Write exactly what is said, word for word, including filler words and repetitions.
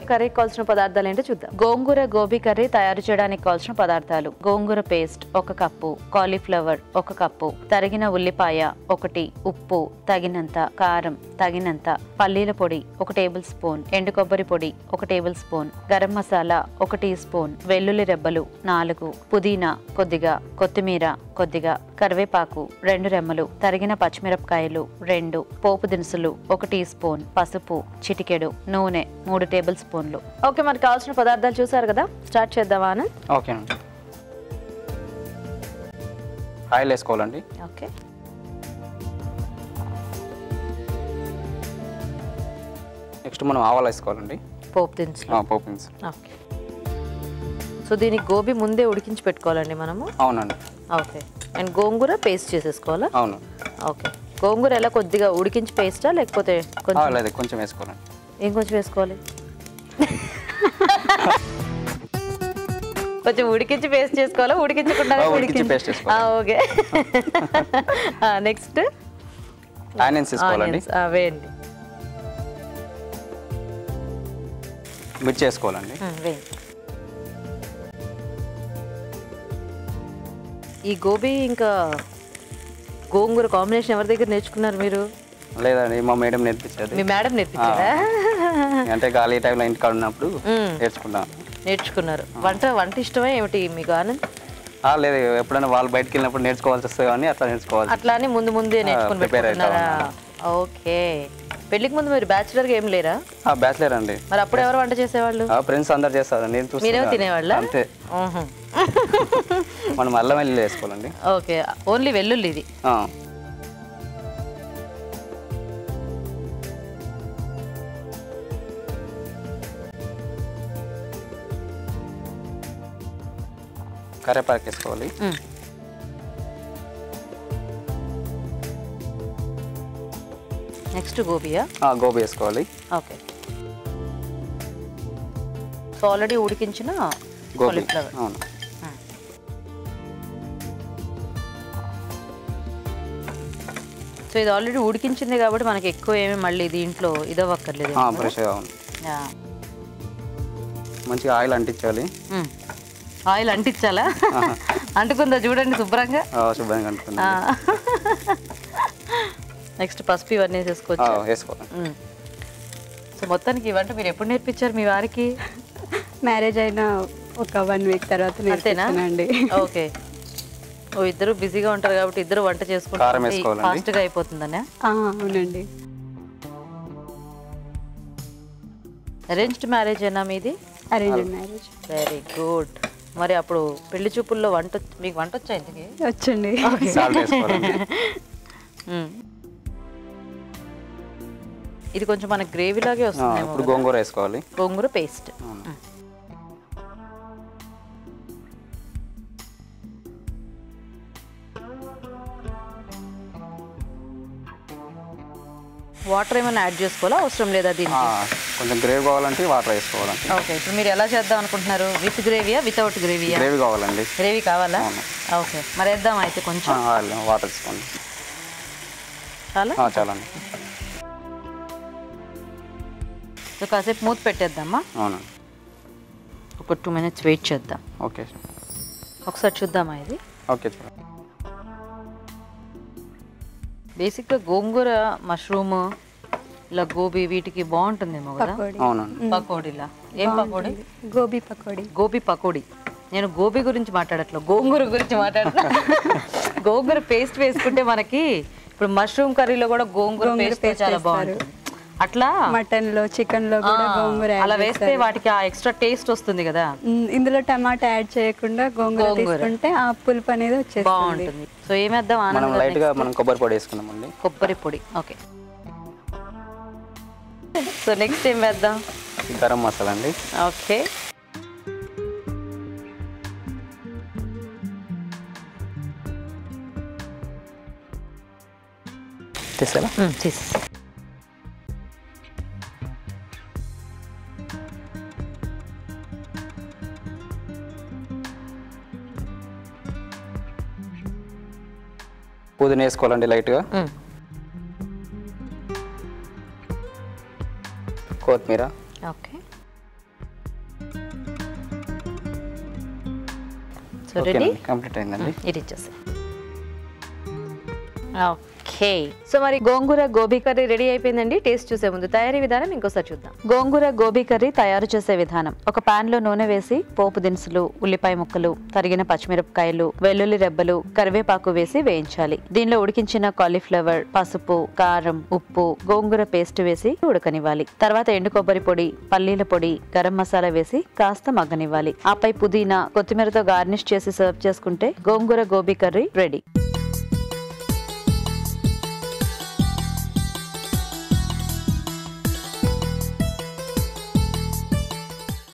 కర్రీకి కావాల్సిన పదార్థాలు ఏంటో చూద్దాం. గోంగూర గోబీ కర్రీ తయారు చేయడానికి కావాల్సిన పదార్థాలు: గోంగూర పేస్ట్ ఒక కప్పు, కాలీఫ్లవర్ ఒక కప్పు, తరిగిన ఉల్లిపాయ ఒకటి, ఉప్పు తగినంత, కారం తగినంత, పల్లీల పొడి ఒక టేబుల్ స్పూన్, ఎండు కొబ్బరి పొడి ఒక టేబుల్ స్పూన్, గరం మసాలా ఒక టీ స్పూన్, వెల్లుల్లి రెబ్బలు నాలుగు, పుదీనా కొద్దిగా, కొత్తిమీర కొద్దిగా, కరివేపాకు రెండు రెమ్మలు, తరిగిన పచ్చిమిరపకాయలు రెండు, పోపు దినుసులు ఒక టీ స్పూన్, పసుపు చిటికెడు, నూనె మూడు టేబుల్ స్పూన్లు. ఓకే, మనకు కావాల్సిన పదార్థాలు చూసారు కదా, స్టార్ట్ చేద్దామా ఆనంద్? ఓకే అండి. ఆయిల్ వేసుకోవాలండి. ఓకే, నెక్స్ట్ మనం ఆవాలు వేసుకోవాలండి. పోపు దినుసులు. పోపు దినుసులు. ఓకే, సో దీనికి గోబీ ముందే ఉడికించి పెట్టుకోవాలండి మనము? అవునండి. ఓకే, అండ్ గోంగూర పేస్ట్ చేసేసుకోవాలా? అవును. ఓకే, గోంగూర ఎలా కొద్దిగా ఉడికించి పేస్టా లేకపోతే కొంచెం? లేదు, కొంచెం వేసుకోవాలండి. ఏం కొంచెం వేసుకోవాలి? కొంచెం ఉడికించి పేస్ట్ చేసుకోవాలా, ఉడికించకుండా? ఉడికించి పేస్ట్ చేసుకోవాలి. ఓకే, నెక్స్ట్ ఆనియన్స్ వేసుకోవాలండి. వేయండి. మిర్చి వేసుకోవాలండి. వేయండి. ఈ గోబీ ఇంకా గోంగూర కాంబినేషన్ ఎవరి దగ్గర నేర్చుకున్నారు మీరు? లేదండి, మా మేడం నేర్పించారు. మీ మేడం నేర్పించారా? అంటే ఖాళీ టైంలో ఇంటికాడ ఉన్నప్పుడు నేర్చుకున్నాను. నేర్చుకున్నారు. వంట వంట ఇష్టమే ఏమిటి మీకు ఆనంద్? లేదు, ఎప్పుడైనా వాళ్ళు బయటకు వెళ్ళినప్పుడు నేర్చుకోవాల్సి వస్తుంది కానీ అట్లా నేర్చుకోవాలి. అట్లా అని ముందు ముందే నేర్చుకుని పెట్టుకున్నారా? ఓకే, పెళ్లికి ముందు మీరు బ్యాచులర్గా ఏం లేరా? బ్యాచులర్ అండి. మరి అప్పుడు ఎవరు వంట చేసేవాళ్ళు? ఫ్రెండ్స్ అందరు చేస్తారు, నేను చూసి మీరేమో తినేవాళ్ళ? అంతే. మనం అల్లం వెల్లుల్లి వేసుకోవాలండి. ఓకే, ఓన్లీ వెల్లుల్లి ఇది. కరివేపాకు వేసుకోవాలి. నెక్స్ట్ గోబీయా? గోబీ వేసుకోవాలి. ఓకే, సో ఆల్రెడీ ఉడికించిన గోబీ. అవును. సో ఇది ఆల్రెడీ ఉడికించింది కాబట్టి మనకి ఎక్కువ ఏమి మళ్ళీ దీంట్లో ఇదవ్వక్కర్లేదు. మంచిగా ఆయిల్ అంటించాలి. ఆయిల్ అంటించాలా? అంటుకుందా చూడండి శుభ్రంగా. శుభ్రంగా అంటుకుందా. నెక్స్ట్ పసుపు ఇవన్నీ వేసుకోవచ్చు. వేసుకోవాలి. సో మొత్తానికి ఈ వంట మీరు ఎప్పుడు నేర్పించారు మీ వారికి? మ్యారేజ్ అయిన ఒక వన్ వీక్ తర్వాత నేర్పించానండి. ఓకే, ఓ ఇద్దరు బిజీగా ఉంటారు కాబట్టి ఇద్దరు వంట చేసుకుంటే ఫాస్ట్ గా అయిపోతుందనే? అవునండి. అరేంజ్డ్ మ్యారేజ్ అయినా మీది? Arranged marriage. Very good. మరి అప్పుడు పెళ్లి చూపుల్లో వంట మీకు వంట వచ్చా ఇంతకి? వచ్చండి. ఇది కొంచెం మన గ్రేవీ లాగే వస్తుంది. గోంగూర వేసుకోవాలి. గోంగూర పేస్ట్. వాటర్ ఏమైనా యాడ్ చేసుకోవాలా, అవసరం లేదా దీనికి? కొంచెం గ్రేవీ కావాలంటే వాటర్ వేసుకోవాలంటే. ఓకే, ఇప్పుడు మీరు ఎలా చేద్దాం అనుకుంటున్నారు? విత్ గ్రేవీయా వితౌట్ గ్రేవీయా? గ్రేవీ కావాలండి. గ్రేవీ కావాలా? ఓకే, మరి వేద్దాం అయితే కొంచెం వాటర్ వేసుకోండి. చాలా చాలండి. సో కాసేపు మూత పెట్టేద్దామా? అవునండి. ఒక టూ మినిట్స్ వెయిట్ చేద్దాం. ఓకే, ఒకసారి చూద్దామా ఇది? ఓకే చూడండి. బేసిక్గా గోంగూర, మష్రూమ్, ఇలా గోబీ వీటికి బాగుంటుందేమో కదా? అవునండి. పకోడీలా? ఏం పకోడీ? గోబీ పకోడీ. గోబీ పకోడీ. నేను గోబీ గురించి మాట్లాడట్లేదు, గోంగూర గురించి మాట్లాడతా. గోంగూర పేస్ట్ వేసుకుంటే మనకి ఇప్పుడు మష్రూమ్ కర్రీలో కూడా గోంగూర పేస్ట్ చాలా బాగుంటుంది. అట్లా మటన్ లో, చికెన్ లో కూడా గోంగూర అలా వేస్తే వాటికి ఆ ఎక్స్ట్రా టేస్ట్ వస్తుంది కదా. ఇందులో టమాటా యాడ్ చేయకుండా గోంగూర తీసుకుంటే ఆ పులుపు అనేది వచ్చేస్తుంది, బాగుంటుంది. సో ఏమేద్దాం? మనం లైట్ గా మనం కొబ్బరి పొడి వేసుకున్నామండి. కొబ్బరి పొడి. ఓకే, సో నెక్స్ట్ ఏం వేద్దాం? గరం మసాలా అండి. ఓకే, తీసేలా? తీసేసి పుదీనా వేసుకోవాలండి లైట్గా. కొత్తిమీర. ఓకే, సో రెడీ, కంప్లీట్ అయిందండి. ఇది ఇచ్చేసి. ఓకే, సో మరి గోంగూర గోబీ కర్రీ రెడీ అయిపోయిందండి. టేస్ట్ చూసే ముందు తయారీ విధానం ఇంకోసారి చూద్దాం. గోంగూర గోబీ కర్రీ తయారు చేసే విధానం: ఒక పాన్ లో నూనె వేసి పోపు దినుసులు, ఉల్లిపాయ ముక్కలు, తరిగిన పచ్చిమిరపకాయలు, వెల్లుల్లి రెబ్బలు, కరివేపాకు వేసి వేయించాలి. దీనిలో ఉడికించిన కాలీఫ్లవర్, పసుపు, కారం, ఉప్పు, గోంగూర పేస్ట్ వేసి ఉడకనివ్వాలి. తర్వాత ఎండు కొబ్బరి పొడి, పల్లీల పొడి, గరం మసాలా వేసి కాస్త మగ్గనివ్వాలి. ఆపై పుదీనా, కొత్తిమీరతో గార్నిష్ చేసి సర్వ్ చేసుకుంటే గోంగూర గోబీ కర్రీ రెడీ.